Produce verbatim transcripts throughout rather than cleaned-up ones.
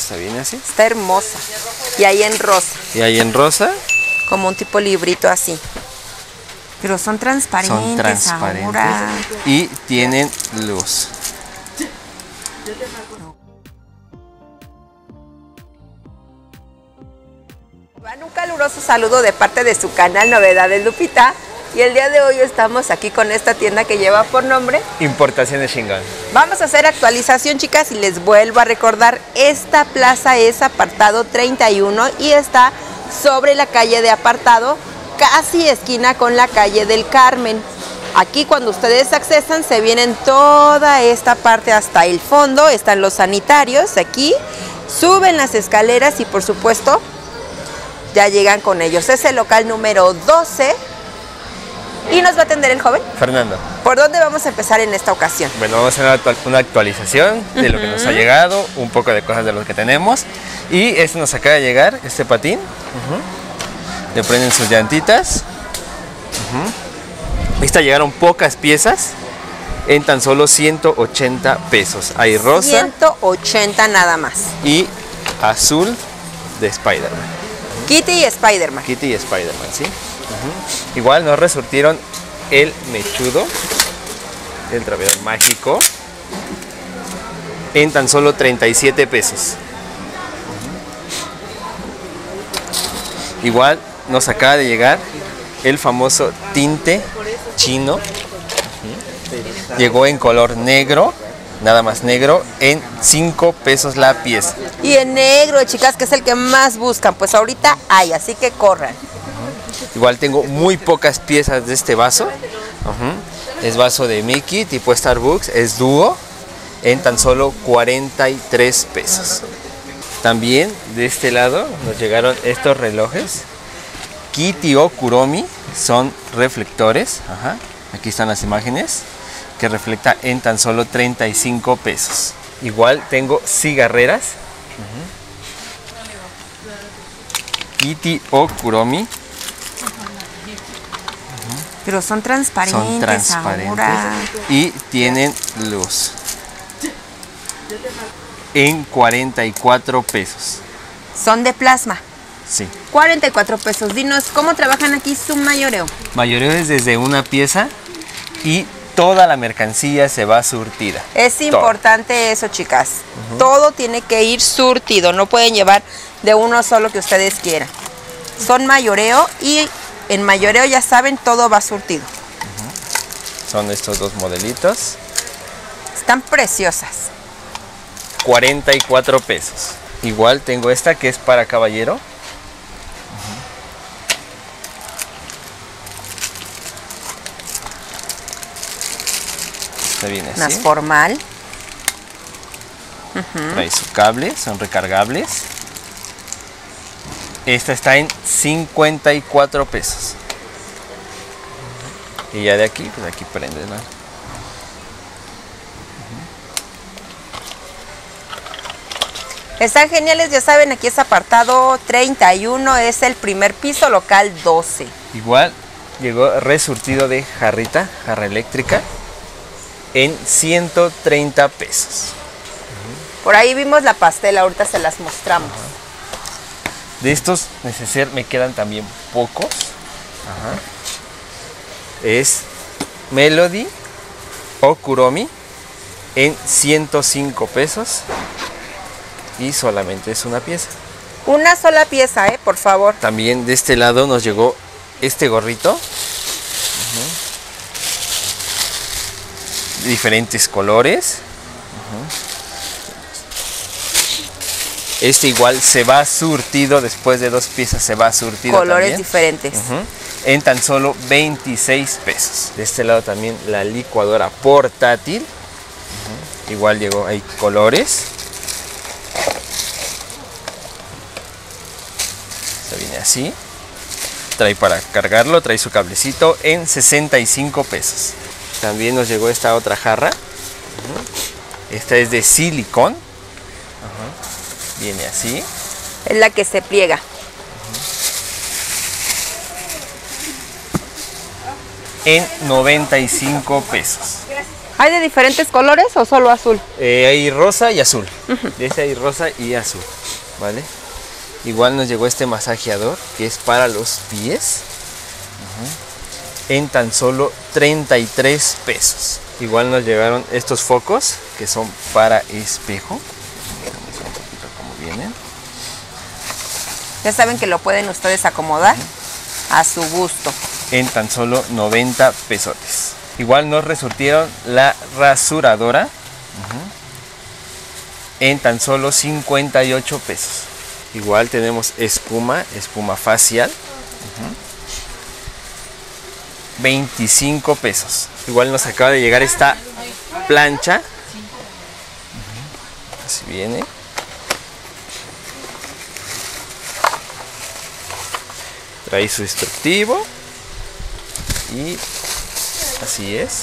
Esta viene así. Está hermosa. Y ahí en rosa. Y ahí en rosa. Como un tipo librito así. Pero son transparentes, Son transparentes. Ahora. Y tienen luz. Un caluroso saludo de parte de su canal Novedades Lupita. Y el día de hoy estamos aquí con esta tienda que lleva por nombre Importaciones Shingon. Vamos a hacer actualización, chicas, y les vuelvo a recordar, esta plaza es apartado treinta y uno y está sobre la calle de Apartado, casi esquina con la calle del Carmen. Aquí cuando ustedes accesan se vienen toda esta parte hasta el fondo, están los sanitarios aquí, suben las escaleras y por supuesto ya llegan con ellos. Es el local número doce. ¿Y nos va a atender el joven? Fernando. ¿Por dónde vamos a empezar en esta ocasión? Bueno, vamos a hacer una actualización de uh-huh. lo que nos ha llegado, un poco de cosas de lo que tenemos. Y este nos acaba de llegar, este patín. Uh-huh. Le prenden sus llantitas. Uh-huh. Esta llegaron pocas piezas en tan solo ciento ochenta pesos. Hay rosa. ciento ochenta nada más. Y azul de Spider-Man. Uh-huh. Kitty y Spider-Man. Kitty y Spider-Man, sí. Uh-huh. Igual nos resurtieron el mechudo, el trapeador mágico, en tan solo treinta y siete pesos. Uh-huh. Igual nos acaba de llegar el famoso tinte chino. Uh-huh. Llegó en color negro, nada más negro, en cinco pesos la pieza. Y en negro, chicas, que es el que más buscan, pues ahorita hay, así que corran. Igual tengo muy pocas piezas de este vaso. Uh-huh. Es vaso de Mickey, tipo Starbucks, es dúo, en tan solo cuarenta y tres pesos. También de este lado nos llegaron estos relojes. Kitty o Kuromi, son reflectores. Ajá. Aquí están las imágenes, que reflecta en tan solo treinta y cinco pesos. Igual tengo cigarreras. Uh-huh. Kitty o Kuromi. Pero son transparentes, son transparentes ahora. Y tienen luz. En cuarenta y cuatro pesos. Son de plasma. Sí. cuarenta y cuatro pesos. Dinos, ¿cómo trabajan aquí su mayoreo? Mayoreo es desde una pieza y toda la mercancía se va surtida. Es importante todo. Eso, chicas. Uh-huh. Todo tiene que ir surtido. No pueden llevar de uno solo que ustedes quieran. Son mayoreo y en mayoreo, ya saben, todo va surtido. Uh-huh. Son estos dos modelitos. Están preciosas. cuarenta y cuatro pesos. Igual tengo esta que es para caballero. Uh-huh. Esta viene así. Más formal. Uh-huh. Trae su cable, son recargables. Esta está en cincuenta y cuatro pesos. Y ya de aquí, pues aquí prende, ¿no? Están geniales, ya saben, aquí es apartado treinta y uno, es el primer piso, local doce. Igual llegó resurtido de jarrita, jarra eléctrica, en ciento treinta pesos. Por ahí vimos la pastela, ahorita se las mostramos. Ajá. De estos neceser me quedan también pocos. Ajá. Es Melody o Kuromi en ciento cinco pesos. Y solamente es una pieza. Una sola pieza, ¿eh? Por favor. También de este lado nos llegó este gorrito. Uh-huh. Diferentes colores. Uh-huh. Este igual se va surtido, después de dos piezas se va surtido. Colores también. diferentes. Uh-huh. En tan solo veintiséis pesos. De este lado también la licuadora portátil. Uh-huh. Igual llegó ahí colores. Se viene así. Trae para cargarlo, trae su cablecito en sesenta y cinco pesos. También nos llegó esta otra jarra. Uh-huh. Esta es de silicón. Uh-huh. Viene así. Es la que se pliega. Uh-huh. En noventa y cinco pesos. ¿Hay de diferentes colores o solo azul? Eh, hay rosa y azul. Uh-huh. De este hay rosa y azul, ¿vale? Igual nos llegó este masajeador que es para los pies. Uh-huh. En tan solo treinta y tres pesos. Igual nos llegaron estos focos que son para espejo. Vamos un poquito cómo vienen. Ya saben que lo pueden ustedes acomodar uh-huh. a su gusto. En tan solo noventa pesotes. Igual nos resurtieron la rasuradora uh-huh. en tan solo cincuenta y ocho pesos. Igual tenemos espuma, espuma facial, uh-huh. veinticinco pesos. Igual nos acaba de llegar esta plancha. Uh-huh. Así viene. Trae su instructivo. Y así es.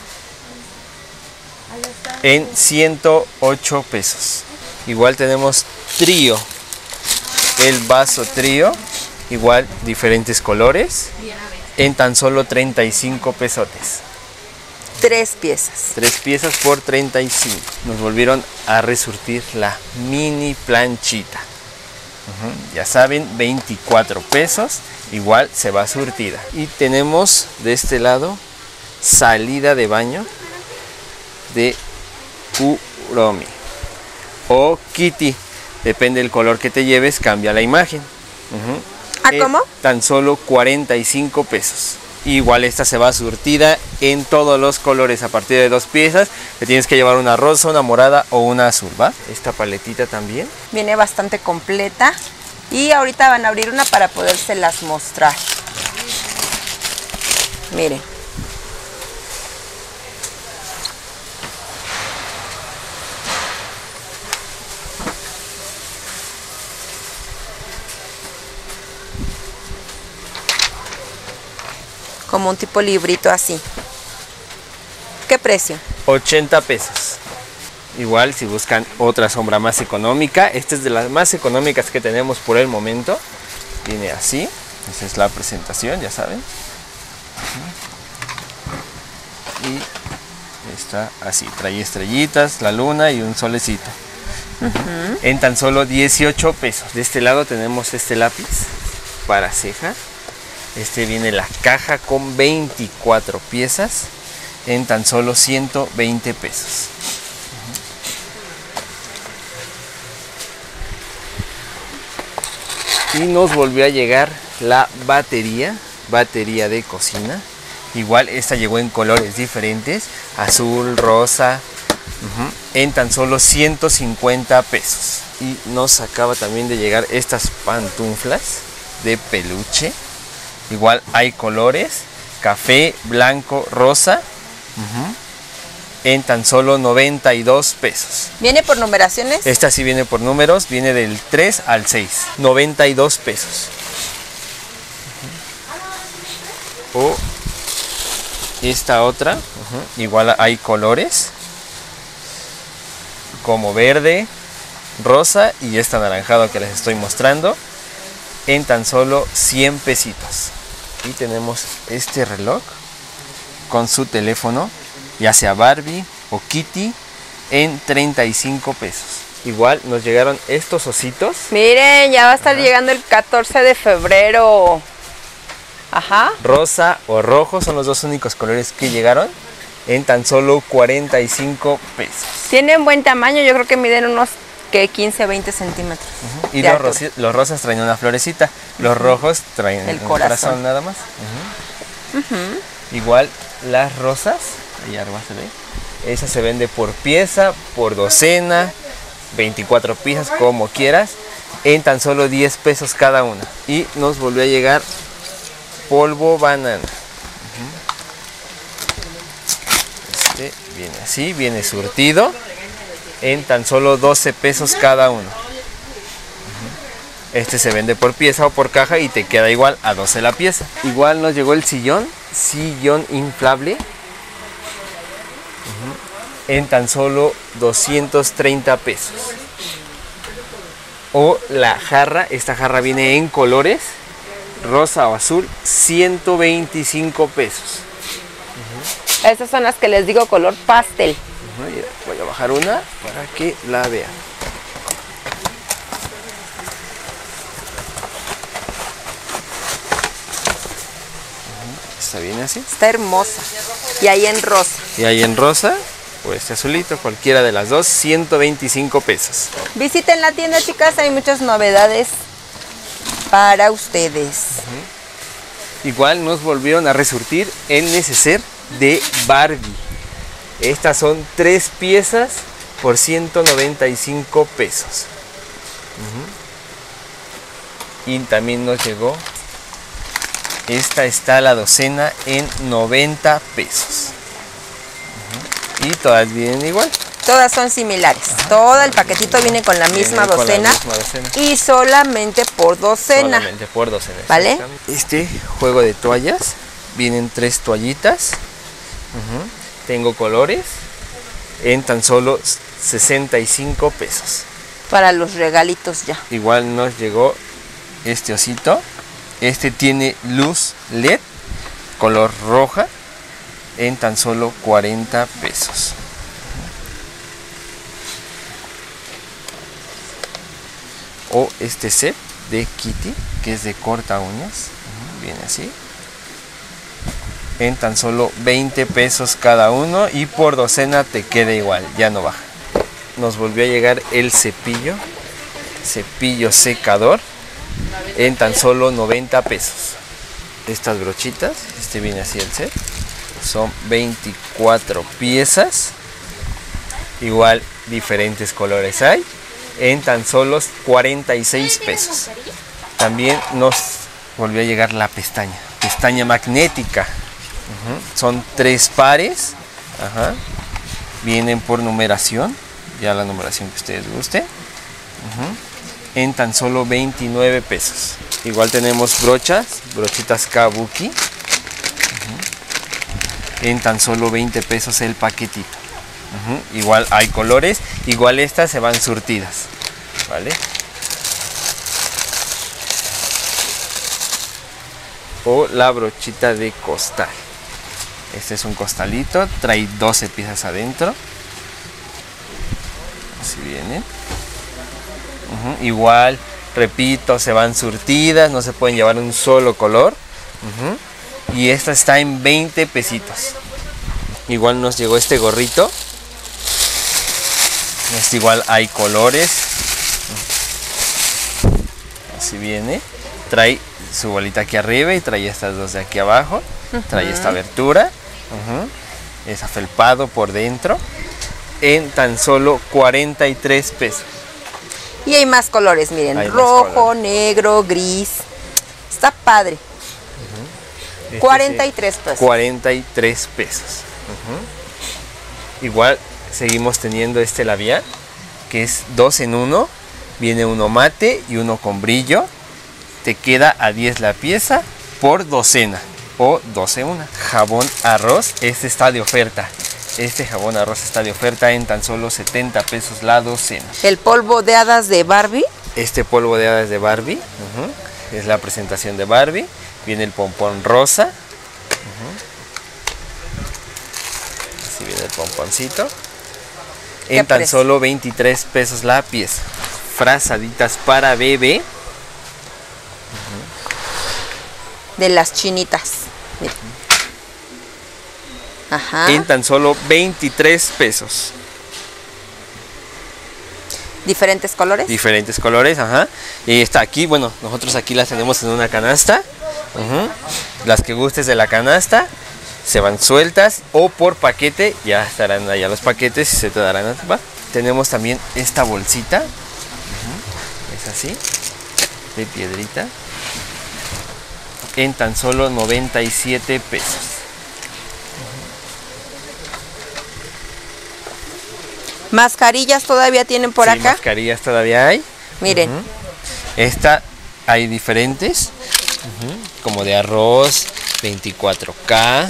En ciento ocho pesos. Igual tenemos trío. El vaso trío. Igual diferentes colores. En tan solo treinta y cinco pesotes. Tres piezas. Tres piezas por treinta y cinco. Nos volvieron a resurtir la mini planchita. Uh-huh. Ya saben, veinticuatro pesos. Igual se va surtida. Y tenemos de este lado salida de baño de Kuromi o Kitty. Depende del color que te lleves, cambia la imagen. Uh-huh. ¿A cómo? Eh, tan solo cuarenta y cinco pesos. Igual esta se va surtida en todos los colores a partir de dos piezas. Te tienes que llevar una rosa, una morada o una azul, ¿va? Esta paletita también. Viene bastante completa. Y ahorita van a abrir una para podérselas mostrar. Miren. Como un tipo librito así. ¿Qué precio? ochenta pesos. Igual si buscan otra sombra más económica, esta es de las más económicas que tenemos por el momento. Viene así, esa es la presentación, ya saben. Y está así, trae estrellitas, la luna y un solecito. Uh-huh. En tan solo dieciocho pesos. De este lado tenemos este lápiz para ceja. Este viene la caja con veinticuatro piezas en tan solo ciento veinte pesos. Y nos volvió a llegar la batería, batería de cocina. Igual esta llegó en colores diferentes, azul, rosa, uh-huh, en tan solo ciento cincuenta pesos. Y nos acaba también de llegar estas pantuflas de peluche. Igual hay colores, café, blanco, rosa, uh-huh, en tan solo noventa y dos pesos. ¿Viene por numeraciones? Esta sí viene por números, viene del tres al seis, noventa y dos pesos. Uh-huh. O esta otra, uh-huh, igual hay colores, como verde, rosa y esta anaranjado que les estoy mostrando, en tan solo cien pesitos. Y tenemos este reloj con su teléfono, ya sea Barbie o Kitty, en treinta y cinco pesos. Igual nos llegaron estos ositos. Miren, ya va a estar, ajá, llegando el catorce de febrero. Ajá. Rosa o rojo son los dos únicos colores que llegaron, en tan solo cuarenta y cinco pesos. Tienen buen tamaño, yo creo que miden unos que quince, veinte centímetros. Uh-huh. Y los, rosi, los rosas traen una florecita, los uh-huh, rojos traen el un corazón. corazón nada más. Uh-huh. Uh-huh. Igual las rosas, ahí arriba se ve, esa se vende por pieza, por docena, veinticuatro piezas, como quieras, en tan solo diez pesos cada una. Y nos volvió a llegar polvo banana. Uh-huh. Este viene así, viene surtido, en tan solo doce pesos cada uno. Este se vende por pieza o por caja y te queda igual a doce la pieza. Igual nos llegó el sillón, sillón inflable, uh-huh, en tan solo doscientos treinta pesos. O la jarra, esta jarra viene en colores, rosa o azul, ciento veinticinco pesos. Uh-huh. Estas son las que les digo color pastel. Uh-huh. Voy a bajar una para que la vean. Uh-huh. Está bien así. Está hermosa. Y ahí en rosa. Y ahí en rosa, o este azulito, cualquiera de las dos, ciento veinticinco pesos. Visiten la tienda, chicas, hay muchas novedades para ustedes. Uh-huh. Igual nos volvieron a resurtir el neceser de Barbie. Estas son tres piezas por ciento noventa y cinco pesos. Uh-huh. Y también nos llegó, esta está la docena en noventa pesos. Uh-huh. Y todas vienen igual. Todas son similares. Ajá. Todo el paquetito viene con la misma, con docena, la misma docena y solamente por docena. Solamente por docena. ¿Vale? Este juego de toallas, vienen tres toallitas. Uh-huh. Tengo colores en tan solo sesenta y cinco pesos. Para los regalitos ya. Igual nos llegó este osito. Este tiene luz L E D color roja en tan solo cuarenta pesos. O este set de Kitty, que es de corta uñas, viene así, en tan solo veinte pesos cada uno, y por docena te queda igual, ya no baja. Nos volvió a llegar el cepillo, cepillo secador, en tan solo noventa pesos. Estas brochitas, este viene así el set, son veinticuatro piezas, igual diferentes colores hay, en tan solo cuarenta y seis pesos. También nos volvió a llegar la pestaña, pestaña magnética. Uh-huh. Son tres pares. Ajá. Vienen por numeración, ya la numeración que ustedes gusten. Uh-huh. En tan solo veintinueve pesos. Igual tenemos brochas, brochitas Kabuki. Uh-huh. En tan solo veinte pesos el paquetito. Uh-huh. Igual hay colores, igual estas se van surtidas, ¿vale? O la brochita de costal. Este es un costalito, trae doce piezas adentro. Así viene. Uh-huh. Igual, repito, se van surtidas, no se pueden llevar un solo color. Uh-huh. Y esta está en veinte pesitos. Igual nos llegó este gorrito. Este igual hay colores. Así viene. Trae su bolita aquí arriba y trae estas dos de aquí abajo. Uh-huh. Trae esta abertura. Uh-huh. Es afelpado por dentro. En tan solo cuarenta y tres pesos. Y hay más colores, miren. Hay rojo, colores. Negro, gris. Está padre. Uh-huh. Este cuarenta y tres pesos. cuarenta y tres pesos. Uh-huh. Igual seguimos teniendo este labial, que es dos en uno. Viene uno mate y uno con brillo. Te queda a diez la pieza por docena o doce una. Jabón arroz, este está de oferta. Este jabón arroz está de oferta en tan solo setenta pesos la docena. El polvo de hadas de Barbie. Este polvo de hadas de Barbie. Uh-huh. Es la presentación de Barbie. Viene el pompón rosa. Uh-huh. Así viene el pomponcito. En tan precio? Solo veintitrés pesos la pieza. Frazaditas para bebé. Uh-huh. De las chinitas. Mira. Ajá. En tan solo veintitrés pesos. ¿Diferentes colores? Diferentes colores, ajá. Y está aquí, bueno, nosotros aquí las tenemos en una canasta. Uh-huh. Las que gustes de la canasta se van sueltas o por paquete, ya estarán allá los paquetes y se te darán a tapar. Tenemos también esta bolsita. Uh-huh. Es así, de piedrita. En tan solo noventa y siete pesos. ¿Mascarillas todavía tienen por sí, acá? Mascarillas todavía hay. Miren. Uh-huh. Esta hay diferentes. Uh-huh. Como de arroz, veinticuatro K.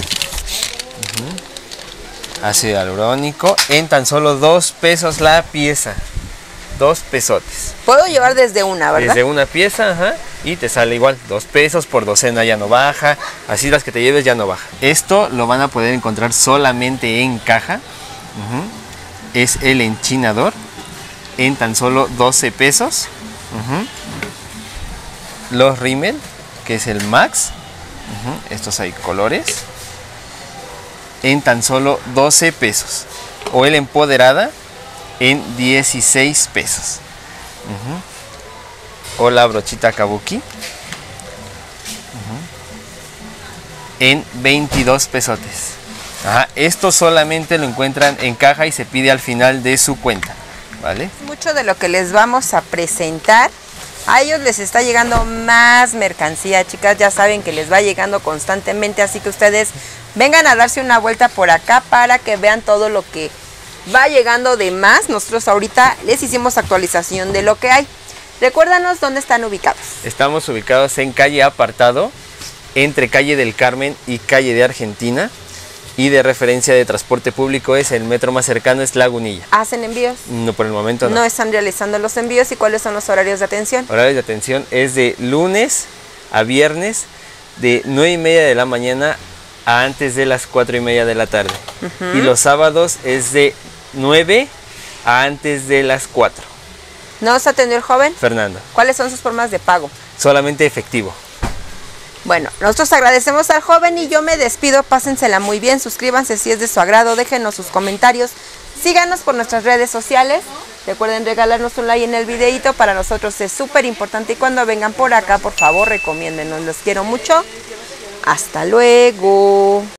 Uh-huh. Ácido hialurónico. En tan solo dos pesos la pieza. Dos pesotes. Puedo llevar desde una, ¿verdad? Desde una pieza, ajá. y te sale igual, dos pesos por docena, ya no baja, así las que te lleves ya no baja. Esto lo van a poder encontrar solamente en caja. Uh-huh. Es el enchinador en tan solo doce pesos. Uh-huh. Los rímel, que es el Max. Uh-huh. Estos hay colores. En tan solo doce pesos. O el Empoderada en dieciséis pesos. Uh-huh. O la brochita Kabuki. Uh-huh. En veintidós pesotes. Ajá. Esto solamente lo encuentran en caja y se pide al final de su cuenta, ¿vale? Mucho de lo que les vamos a presentar, a ellos les está llegando más mercancía, chicas, ya saben que les va llegando constantemente, así que ustedes vengan a darse una vuelta por acá para que vean todo lo que va llegando de más. Nosotros ahorita les hicimos actualización de lo que hay. Recuérdanos dónde están ubicados. Estamos ubicados en calle Apartado, entre calle del Carmen y calle de Argentina. Y de referencia de transporte público es el metro más cercano, es Lagunilla. ¿Hacen envíos? No, por el momento no. No están realizando los envíos. ¿Y cuáles son los horarios de atención? Horarios de atención es de lunes a viernes, de nueve y media de la mañana a antes de las cuatro y media de la tarde. Uh-huh. Y los sábados es de nueve a antes de las cuatro. ¿No os atendió el joven? Fernando. ¿Cuáles son sus formas de pago? Solamente efectivo. Bueno, nosotros agradecemos al joven y yo me despido. Pásensela muy bien, suscríbanse si es de su agrado, déjenos sus comentarios, síganos por nuestras redes sociales. Recuerden regalarnos un like en el videito, para nosotros es súper importante. Y cuando vengan por acá, por favor, recomiéndenos. Los quiero mucho. Hasta luego.